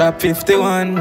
Trap 51.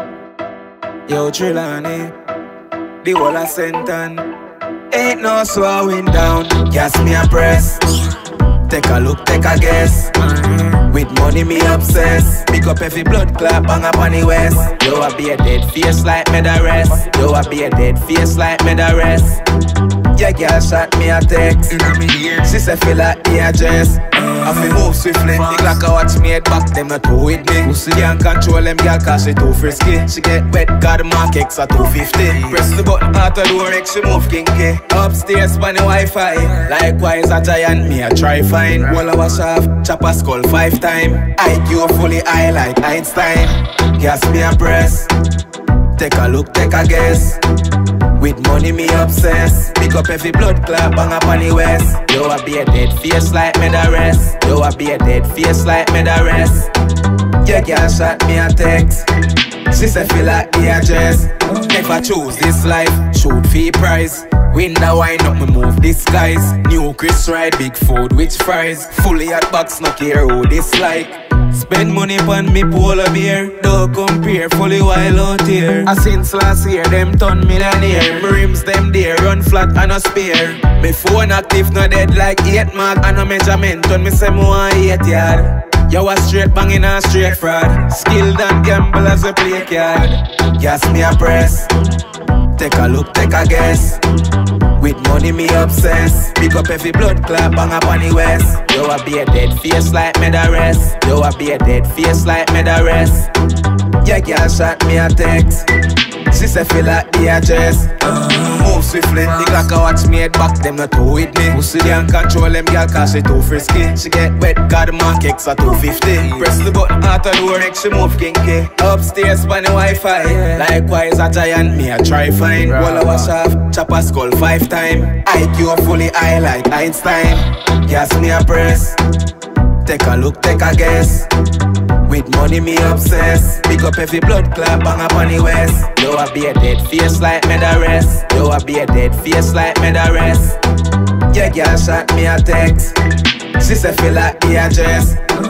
Yo, Trillani. The whole of Senton. Ain't no slowing down. Gas me a press. Take a look, take a guess. With money me obsessed. Pick up every blood clot, bang up on the west. Yo, I be a dead face like me the rest. Yo, I be a dead face like me the rest. Yeah, girl shot me a text. She say feel like the address. I feel move swiftly. The clock a watch me head back, them not too with me. Can't control them girl cause she too frisky. She get wet, got the mark X at 250. Press the button, auto door X, she move kinky. Upstairs by the Wi-Fi. Likewise a giant, me a try find. Wall I wash off, chop a skull 5 times. IQ fully high like Einstein. Gas me a press. Take a look, take a guess. With money me obsessed. Pick up every blood clot, bang up on the west. Yo, I be a dead face like me the rest. Yo, I be a dead face like me the rest. Yeah, girl shot me a text. She say feel like the address. If I choose this life, shoot fee price. Win the wine up, me move disguise. New Chris ride, big food, which fries. Fully hot box, no care who dislike. Spend money on me polar beer. Don't compare, fully wild out here. Since last year, them turn millionaire. My rims them there, run flat and a spare. Me phone active, no dead like 8 mark. And a measurement on me say me want 8 yard. Yo, a straight banging and straight fraud. Skilled and gamble as a play card. Gas me a press. Take a look, take a guess. With money me obsessed. Pick up every blood clot, bang up on the west. Yo, I be a dead face like me the rest. Yo, I be a dead face like me the rest. Yeah, girl shot me a text. She say feel like the address. Move swiftly. The clock a watch me head back, them not too with me. Pussy can't control them girl cause she too frisky. She get wet, got the mark X at 250. Press the button, auto door X, she move kinky. Upstairs by the Wi-Fi. Likewise a giant, me a try find. Wall I wash off, chop a skull 5 times. IQ fully high like Einstein. Gas me a press. Take a look, take a guess. With money me obsessed. Pick up every blood clot, bang up on the west. Yo, I be a dead face like me the rest. Yo, I be a dead face like me the rest. Yeah, girl shot me a text. She say feel like the address.